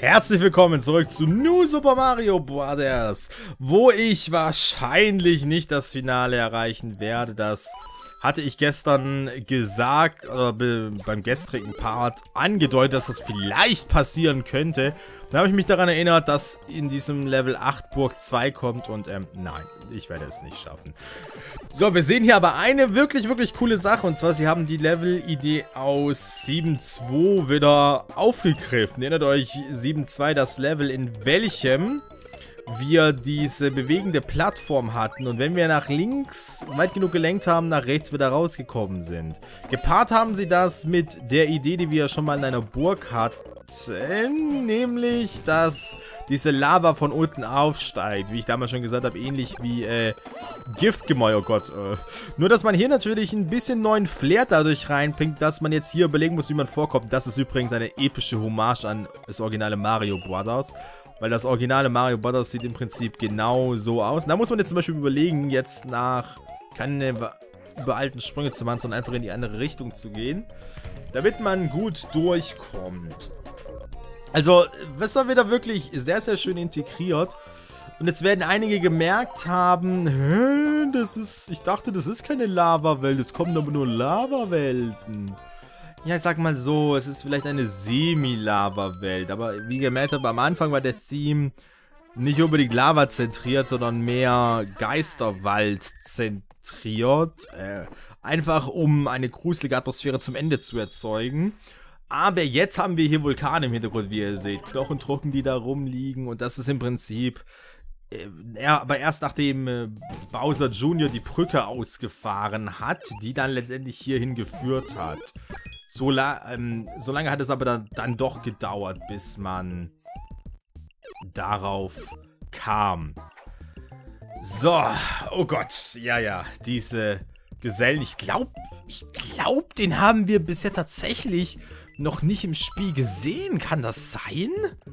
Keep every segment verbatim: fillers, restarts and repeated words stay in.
Herzlich willkommen zurück zu New Super Mario Bros., wo ich wahrscheinlich nicht das Finale erreichen werde. Das hatte ich gestern gesagt, oder beim gestrigen Part angedeutet, dass das vielleicht passieren könnte. Da habe ich mich daran erinnert, dass in diesem Level acht Burg zwei kommt und ähm, nein, ich werde es nicht schaffen. So, wir sehen hier aber eine wirklich, wirklich coole Sache, und zwar, sie haben die Level-Idee aus sieben zwei wieder aufgegriffen. Erinnert euch, sieben zwei, das Level, in welchem wir diese bewegende Plattform hatten und wenn wir nach links weit genug gelenkt haben, nach rechts wieder rausgekommen sind. Gepaart haben sie das mit der Idee, die wir schon mal in einer Burg hatten, nämlich, dass diese Lava von unten aufsteigt, wie ich damals schon gesagt habe, ähnlich wie äh, Giftgemäuer, oh Gott. Äh. Nur, dass man hier natürlich ein bisschen neuen Flair dadurch reinbringt, dass man jetzt hier überlegen muss, wie man vorkommt. Das ist übrigens eine epische Hommage an das originale Mario Bros., weil das originale Mario Bros. Sieht im Prinzip genau so aus. Und da muss man jetzt zum Beispiel überlegen, jetzt nach keine überalten Sprünge zu machen, sondern einfach in die andere Richtung zu gehen, damit man gut durchkommt. Also, das war wieder wirklich sehr, sehr schön integriert. Und jetzt werden einige gemerkt haben, hä, das ist, ich dachte, das ist keine Lava-Welt, es kommen aber nur Lava-Welten. Ja, ich sag mal so, es ist vielleicht eine Semi-Lava-Welt, aber wie ihr gemerkt habt, am Anfang war der Theme nicht unbedingt Lava zentriert, sondern mehr Geisterwald zentriert. Äh, einfach um eine gruselige Atmosphäre zum Ende zu erzeugen. Aber jetzt haben wir hier Vulkane im Hintergrund, wie ihr seht. Knochentrocken, die da rumliegen, und das ist im Prinzip... Äh, ja, aber erst nachdem äh, Bowser Junior die Brücke ausgefahren hat, die dann letztendlich hierhin geführt hat. So, la ähm, so lange hat es aber dann, dann doch gedauert, bis man darauf kam. So, oh Gott, ja, ja, diese Gesellen, ich glaube, ich glaube, den haben wir bisher tatsächlich noch nicht im Spiel gesehen. Kann das sein?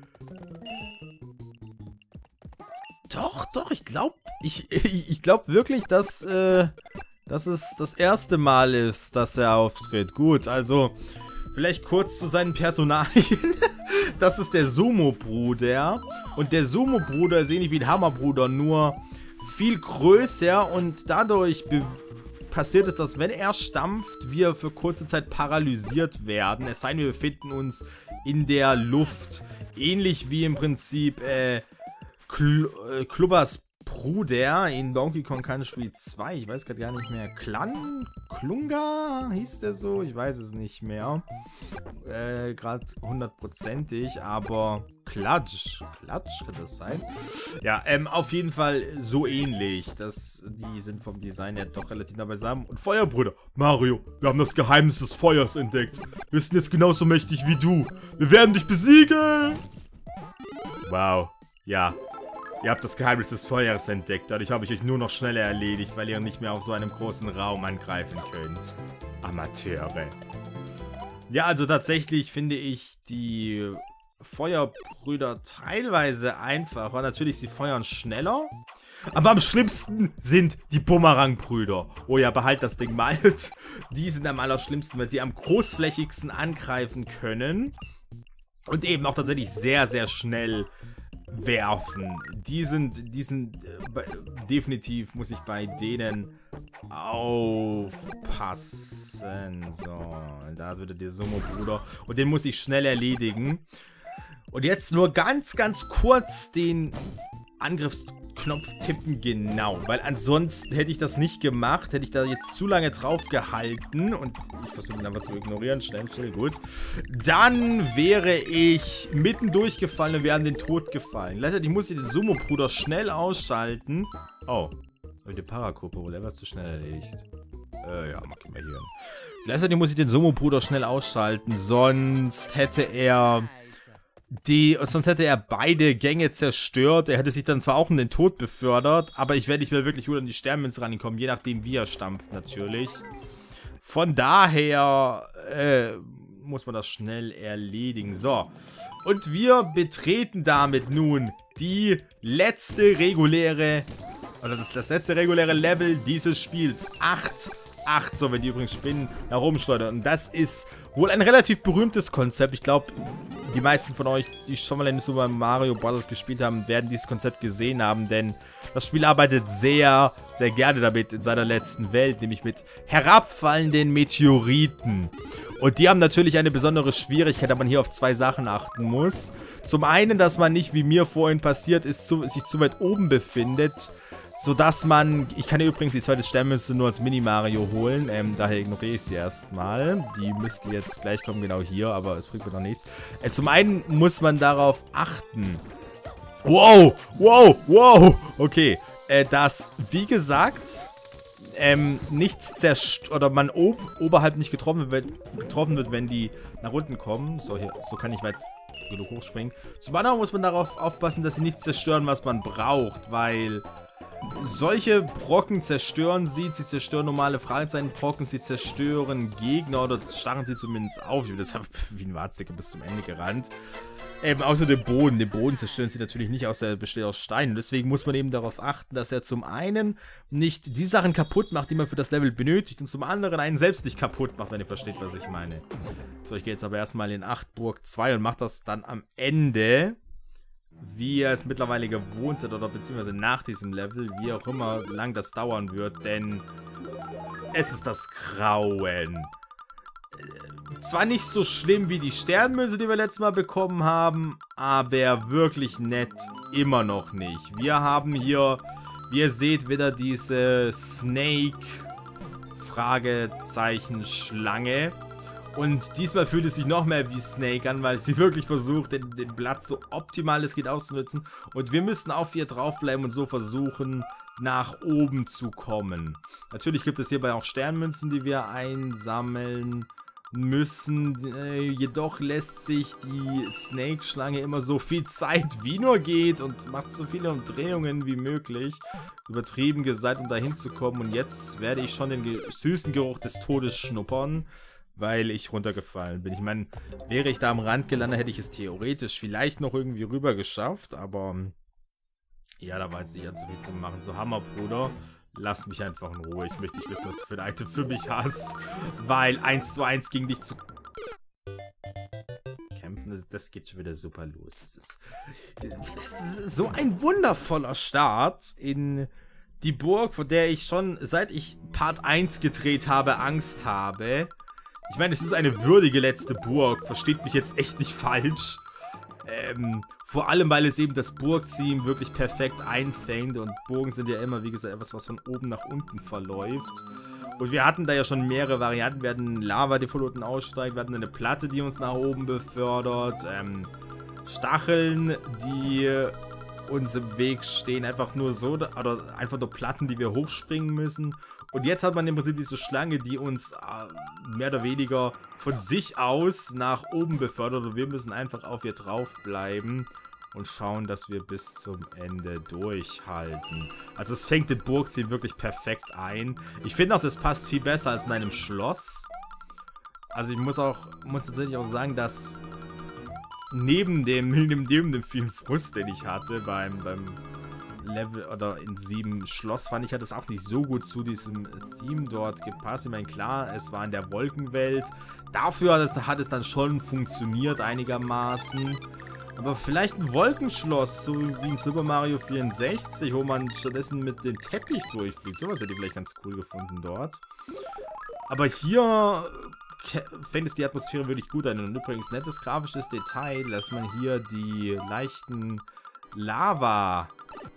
Doch, doch, ich glaube, ich, ich, ich glaube wirklich, dass, äh, dass es das erste Mal ist, dass er auftritt. Gut, also, vielleicht kurz zu seinen Personalien. Das ist der Sumo-Bruder. Und der Sumo-Bruder ist ähnlich wie der Hammer-Bruder, nur viel größer, und dadurch passiert es, dass wenn er stampft, wir für kurze Zeit paralysiert werden. Es sei denn, wir befinden uns in der Luft. Ähnlich wie im Prinzip, äh, Kl äh, Klubbers Bruder in Donkey Kong Country zwei. Ich weiß gerade gar nicht mehr. Klan? Klunga? Hieß der so? Ich weiß es nicht mehr. Äh, gerade hundertprozentig, aber Klatsch. Klatsch, kann das sein? Ja, ähm, auf jeden Fall so ähnlich. Das, die sind vom Design her doch relativ nah beisammen. Und Feuerbrüder. Mario, wir haben das Geheimnis des Feuers entdeckt. Wir sind jetzt genauso mächtig wie du. Wir werden dich besiegen. Wow. Ja. Ihr habt das Geheimnis des Feuers entdeckt, dadurch habe ich euch nur noch schneller erledigt, weil ihr nicht mehr auf so einem großen Raum angreifen könnt. Amateure. Ja, also tatsächlich finde ich die Feuerbrüder teilweise einfacher. Natürlich, sie feuern schneller. Aber am schlimmsten sind die Bumerang-Brüder. Oh ja, behalt das Ding mal. Die sind am allerschlimmsten, weil sie am großflächigsten angreifen können. Und eben auch tatsächlich sehr, sehr schnell werfen. Die sind, die sind äh, definitiv, muss ich bei denen aufpassen. So, da ist wieder der Sumo-Bruder. Und den muss ich schnell erledigen. Und jetzt nur ganz, ganz kurz den Angriffsknopf tippen, genau. Weil ansonsten hätte ich das nicht gemacht, hätte ich da jetzt zu lange drauf gehalten. Und ich versuche ihn einfach zu ignorieren. Schnell, schnell, gut. Dann wäre ich mitten durchgefallen und wäre an den Tod gefallen. Gleichzeitig muss ich den Sumo-Bruder schnell ausschalten. Oh, habe ich den Parakopo, der war zu schnell erledigt. Äh, ja, mach ich mal hier. Gleichzeitig muss ich den Sumo-Bruder schnell ausschalten, sonst hätte er... Die, sonst hätte er beide Gänge zerstört. Er hätte sich dann zwar auch in den Tod befördert, aber ich werde nicht mehr wirklich gut an die Sternmünze rankommen, je nachdem wie er stampft natürlich. Von daher äh, muss man das schnell erledigen. So, und wir betreten damit nun die letzte reguläre, oder das, das letzte reguläre Level dieses Spiels. Acht acht, so, wenn die übrigens Spinnen nach oben schleudern. Und das ist wohl ein relativ berühmtes Konzept. Ich glaube, die meisten von euch, die schon mal in Super Mario Bros. Gespielt haben, werden dieses Konzept gesehen haben, denn das Spiel arbeitet sehr, sehr gerne damit in seiner letzten Welt, nämlich mit herabfallenden Meteoriten. Und die haben natürlich eine besondere Schwierigkeit, da man hier auf zwei Sachen achten muss. Zum einen, dass man nicht, wie mir vorhin passiert ist, zu, sich zu weit oben befindet, sodass man, ich kann hier übrigens die zweite Sternmünze nur als Mini-Mario holen, ähm, daher ignoriere ich sie erstmal. Die müsste jetzt gleich kommen, genau hier, aber es bringt mir noch nichts. Äh, zum einen muss man darauf achten. Wow, wow, wow, okay, äh, dass, wie gesagt, ähm, nichts zerstört, oder man ob oberhalb nicht getroffen wird, getroffen wird, wenn die nach unten kommen. So, hier, so kann ich weit genug hochspringen. Zum anderen muss man darauf aufpassen, dass sie nichts zerstören, was man braucht, weil solche Brocken zerstören sie, sie zerstören normale Freizeitbrocken, sie zerstören Gegner oder starren sie zumindest auf. Ich bin deshalb wie ein Warzdicker bis zum Ende gerannt. Ähm, außer den Boden. Den Boden zerstören sie natürlich nicht, aus der besteht aus Steinen. Deswegen muss man eben darauf achten, dass er zum einen nicht die Sachen kaputt macht, die man für das Level benötigt, und zum anderen einen selbst nicht kaputt macht, wenn ihr versteht, was ich meine. So, ich gehe jetzt aber erstmal in acht Burg zwei und mache das dann am Ende, wie ihr es mittlerweile gewohnt seid, oder beziehungsweise nach diesem Level, wie auch immer lang das dauern wird, denn es ist das Grauen. Zwar nicht so schlimm wie die Sternmünze, die wir letztes Mal bekommen haben, aber wirklich nett immer noch nicht. Wir haben hier, wie ihr seht, wieder diese Snake Fragezeichen Schlange. Und diesmal fühlt es sich noch mehr wie Snake an, weil sie wirklich versucht, den, den Platz so optimal es geht auszunutzen. Und wir müssen auf ihr draufbleiben und so versuchen, nach oben zu kommen. Natürlich gibt es hierbei auch Sternmünzen, die wir einsammeln müssen. Äh, jedoch lässt sich die Snake-Schlange immer so viel Zeit wie nur geht und macht so viele Umdrehungen wie möglich. Übertrieben gesagt, um dahin zu kommen. Und jetzt werde ich schon den ge süßen Geruch des Todes schnuppern, weil ich runtergefallen bin. Ich meine, wäre ich da am Rand gelandet, hätte ich es theoretisch vielleicht noch irgendwie rüber geschafft, aber ja, da war jetzt nicht ganz so viel zu machen. So, Hammer, Bruder, lass mich einfach in Ruhe. Ich möchte nicht wissen, was du für ein Item für mich hast, weil eins zu eins gegen dich zu kämpfen, das geht schon wieder super los. Es ist, es ist so ein wundervoller Start in die Burg, vor der ich schon, seit ich Part eins gedreht habe, Angst habe. Ich meine, es ist eine würdige letzte Burg. Versteht mich jetzt echt nicht falsch. Ähm, vor allem, weil es eben das Burg-Theme wirklich perfekt einfängt. Und Burgen sind ja immer, wie gesagt, etwas, was von oben nach unten verläuft. Und wir hatten da ja schon mehrere Varianten. Wir hatten Lava, die von unten aussteigt. Wir hatten eine Platte, die uns nach oben befördert. Ähm, Stacheln, die uns im Weg stehen. Einfach nur so, oder einfach nur Platten, die wir hochspringen müssen. Und jetzt hat man im Prinzip diese Schlange, die uns äh, mehr oder weniger von sich aus nach oben befördert. Und wir müssen einfach auf ihr drauf bleiben und schauen, dass wir bis zum Ende durchhalten. Also es fängt den Burg-Theme wirklich perfekt ein. Ich finde auch, das passt viel besser als in einem Schloss. Also ich muss auch, muss tatsächlich auch sagen, dass neben dem, neben, neben dem vielen Frust, den ich hatte beim, beim Level oder in sieben Schloss, fand ich, hat es auch nicht so gut zu diesem Theme dort gepasst. Ich meine, klar, es war in der Wolkenwelt. Dafür hat es, hat es dann schon funktioniert einigermaßen. Aber vielleicht ein Wolkenschloss, so wie in Super Mario vierundsechzig, wo man stattdessen mit dem Teppich durchfliegt. Sowas hätte ich vielleicht ganz cool gefunden dort. Aber hier fängt es die Atmosphäre wirklich gut an. Und übrigens, nettes grafisches Detail, dass man hier die leichten Lava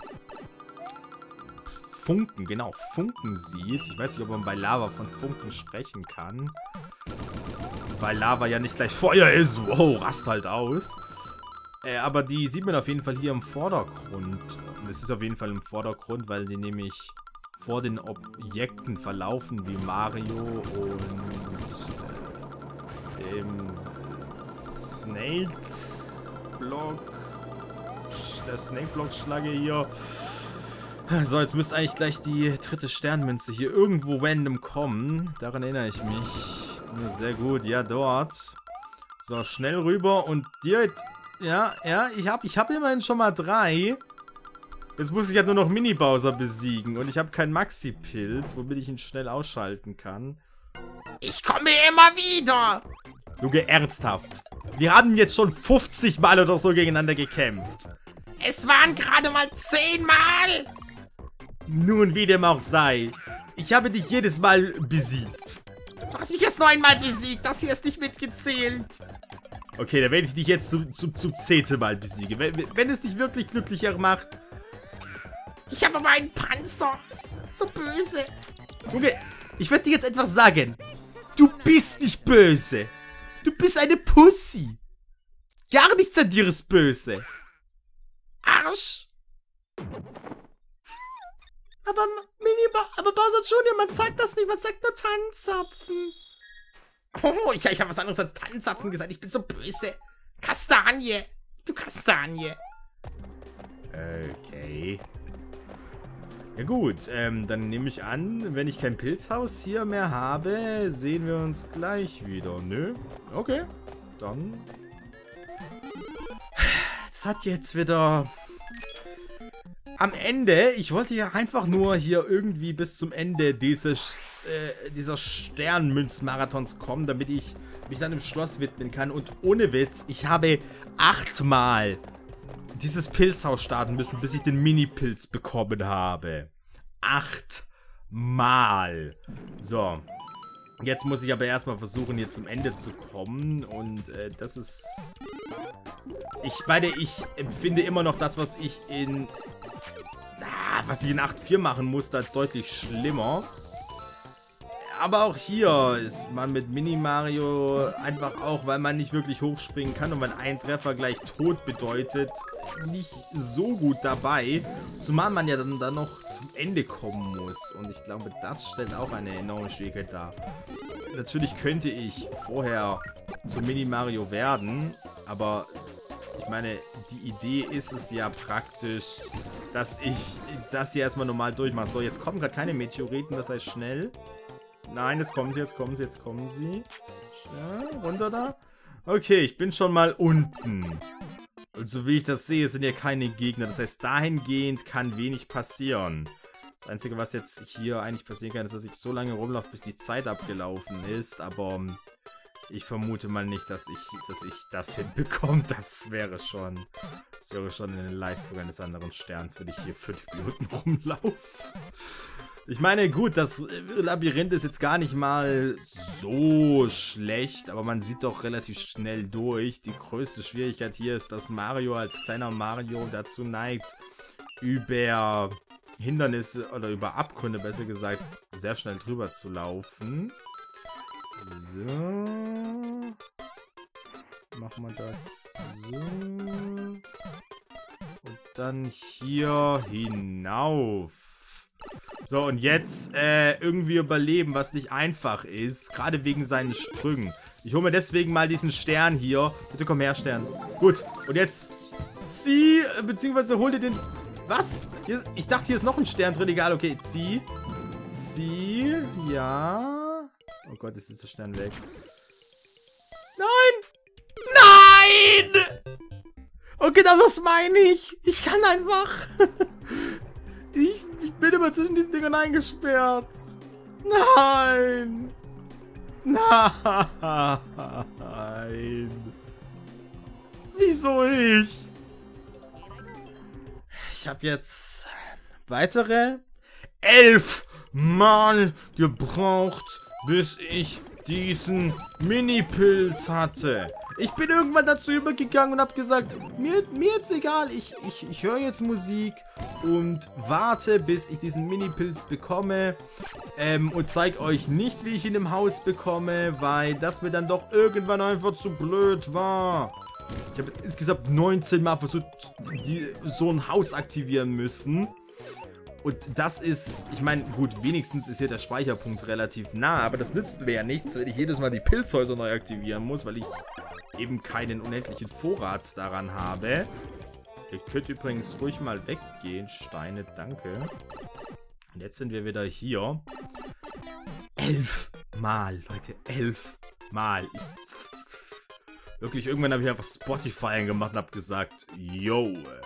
Funken, genau, Funken sieht. Ich weiß nicht, ob man bei Lava von Funken sprechen kann. Weil Lava ja nicht gleich Feuer ist. Wow, rast halt aus. Äh, aber die sieht man auf jeden Fall hier im Vordergrund. Und es ist auf jeden Fall im Vordergrund, weil die nämlich vor den Objekten verlaufen, wie Mario und äh, dem Snake Block. Der Snake Block Schlange hier. So, jetzt müsste eigentlich gleich die dritte Sternmünze hier irgendwo random kommen. Daran erinnere ich mich. Sehr gut, ja, dort. So, schnell rüber und direkt. Ja, ja, ich habe ich hab immerhin schon mal drei. Jetzt muss ich ja nur noch Mini-Bowser besiegen. Und ich habe keinen Maxi-Pilz, womit ich ihn schnell ausschalten kann. Ich komme immer wieder. Junge, ernsthaft. Wir haben jetzt schon fünfzig Mal oder so gegeneinander gekämpft. Es waren gerade mal zehn Mal. Nun, wie dem auch sei. Ich habe dich jedes Mal besiegt. Du hast mich erst neunmal besiegt. Das hier ist nicht mitgezählt. Okay, dann werde ich dich jetzt zum, zum, zum zehnten Mal besiegen. Wenn, wenn es dich wirklich glücklicher macht. Ich habe aber einen Panzer. So böse. Junge, ich werde dir jetzt etwas sagen. Du bist nicht böse. Du bist eine Pussy. Gar nichts an dir ist böse. Arsch. Aber Mini, aber Bowser Junior, man sagt das nicht, man sagt nur Tannenzapfen. Oh, ich, ich habe was anderes als Tannenzapfen gesagt. Ich bin so böse. Kastanie. Du Kastanie. Okay. Ja gut, ähm, dann nehme ich an, wenn ich kein Pilzhaus hier mehr habe, sehen wir uns gleich wieder. Nö? Okay. Dann. Es hat jetzt wieder... Am Ende, ich wollte ja einfach nur hier irgendwie bis zum Ende dieses, äh, dieser Sternmünzmarathons kommen, damit ich mich dann im Schloss widmen kann. Und ohne Witz, ich habe achtmal dieses Pilzhaus starten müssen, bis ich den Mini-Pilz bekommen habe. Achtmal. So. Jetzt muss ich aber erstmal versuchen, hier zum Ende zu kommen. Und äh, das ist... Ich meine, ich empfinde immer noch das, was ich in... Ah, was ich in acht vier machen musste, als deutlich schlimmer. Aber auch hier ist man mit Mini-Mario einfach auch, weil man nicht wirklich hochspringen kann und weil ein Treffer gleich tot bedeutet, nicht so gut dabei. Zumal man ja dann, dann noch zum Ende kommen muss. Und ich glaube, das stellt auch eine enorme Schwierigkeit dar. Natürlich könnte ich vorher zum Mini-Mario werden, aber... Ich meine, die Idee ist es ja praktisch, dass ich das hier erstmal normal durchmache. So, jetzt kommen gerade keine Meteoriten, das heißt schnell. Nein, jetzt kommen sie, jetzt kommen sie, jetzt kommen sie. Ja, runter da. Okay, ich bin schon mal unten. Und so wie ich das sehe, sind hier keine Gegner. Das heißt, dahingehend kann wenig passieren. Das Einzige, was jetzt hier eigentlich passieren kann, ist, dass ich so lange rumlaufe, bis die Zeit abgelaufen ist. Aber... Ich vermute mal nicht, dass ich, dass ich das hinbekomme. Das wäre schon, das wäre schon eine Leistung eines anderen Sterns, wenn ich hier fünf Minuten rumlaufe. Ich meine, gut, das Labyrinth ist jetzt gar nicht mal so schlecht, aber man sieht doch relativ schnell durch. Die größte Schwierigkeit hier ist, dass Mario als kleiner Mario dazu neigt, über Hindernisse oder über Abgründe, besser gesagt, sehr schnell drüber zu laufen. So. Machen wir das so. Und dann hier hinauf. So, und jetzt äh, irgendwie überleben, was nicht einfach ist. Gerade wegen seinen Sprüngen. Ich hole mir deswegen mal diesen Stern hier. Bitte komm her, Stern. Gut, und jetzt zieh, beziehungsweise hol dir den... Was? Hier ist, ich dachte, hier ist noch ein Stern drin. Egal, okay, zieh. Zieh, ja... Oh Gott, jetzt ist der Stern weg. Nein! Nein! Okay, das meine ich. Ich kann einfach... ich, ich bin immer zwischen diesen Dingern eingesperrt. Nein! Nein! Wieso ich? Ich habe jetzt weitere elf Mal gebraucht, bis ich diesen Mini-Pilz hatte. Ich bin irgendwann dazu übergegangen und habe gesagt, mir, mir jetzt egal, ich, ich, ich höre jetzt Musik und warte, bis ich diesen Mini-Pilz bekomme ähm, und zeige euch nicht, wie ich ihn im Haus bekomme, weil das mir dann doch irgendwann einfach zu blöd war. Ich habe jetzt insgesamt neunzehn Mal versucht, die, so ein Haus aktivieren müssen. Und das ist, ich meine, gut, wenigstens ist hier der Speicherpunkt relativ nah, aber das nützt mir ja nichts, wenn ich jedes Mal die Pilzhäuser neu aktivieren muss, weil ich eben keinen unendlichen Vorrat daran habe. Ihr könnt übrigens ruhig mal weggehen, Steine, danke. Und jetzt sind wir wieder hier. Elf Mal, Leute, elf Mal. Ich, wirklich, irgendwann habe ich einfach Spotify gemacht und habe gesagt, yo,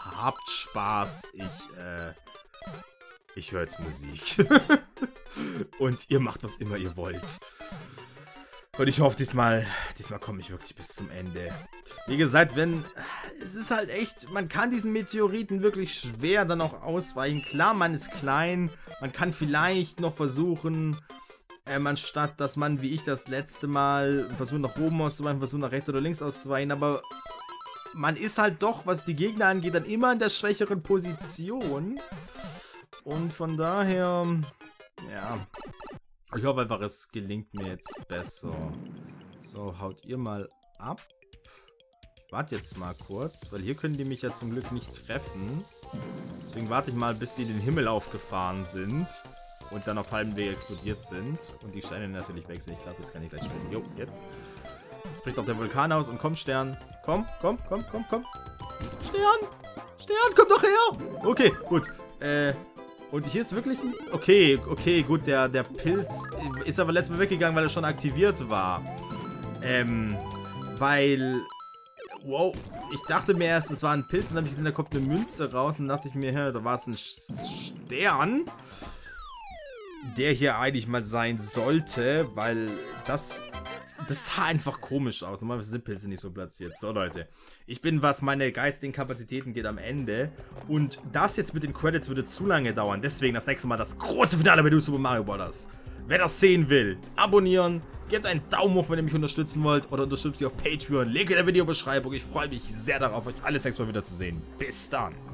habt Spaß. Ich, äh, ich höre jetzt Musik. Und ihr macht, was immer ihr wollt. Und ich hoffe, diesmal, diesmal komme ich wirklich bis zum Ende. Wie gesagt, wenn, es ist halt echt, man kann diesen Meteoriten wirklich schwer dann auch ausweichen. Klar, man ist klein, man kann vielleicht noch versuchen, ähm, anstatt dass man, wie ich das letzte Mal, versucht nach oben auszuweichen, versucht nach rechts oder links auszuweichen, aber man ist halt doch, was die Gegner angeht, dann immer in der schwächeren Position. Und von daher, ja, ich hoffe einfach, es gelingt mir jetzt besser. So, haut ihr mal ab. Ich warte jetzt mal kurz, weil hier können die mich ja zum Glück nicht treffen. Deswegen warte ich mal, bis die den Himmel aufgefahren sind und dann auf halbem Weg explodiert sind. Und die Steine natürlich weg sind. Ich glaube, jetzt kann ich gleich spielen. Jo, jetzt. Jetzt bricht auch der Vulkan aus und komm, Stern. Komm, komm, komm, komm, komm. Stern! Stern, komm doch her! Okay, gut. Äh... Und hier ist wirklich ein... Okay, okay, gut, der, der Pilz ist aber letztes Mal weggegangen, weil er schon aktiviert war. Ähm, weil... Wow, ich dachte mir erst, es war ein Pilz und dann habe ich gesehen, da kommt eine Münze raus und dachte ich mir, hä, da war es ein Stern, der hier eigentlich mal sein sollte, weil das... Das sah einfach komisch aus. Normalerweise sind Pilze nicht so platziert. So, Leute. Ich bin, was meine geistigen Kapazitäten geht, am Ende. Und das jetzt mit den Credits würde zu lange dauern. Deswegen das nächste Mal das große Finale bei New Super Mario Bros. Wer das sehen will, abonnieren. Gebt einen Daumen hoch, wenn ihr mich unterstützen wollt. Oder unterstützt mich auf Patreon. Link in der Videobeschreibung. Ich freue mich sehr darauf, euch alles nächstes Mal wieder zu sehen. Bis dann.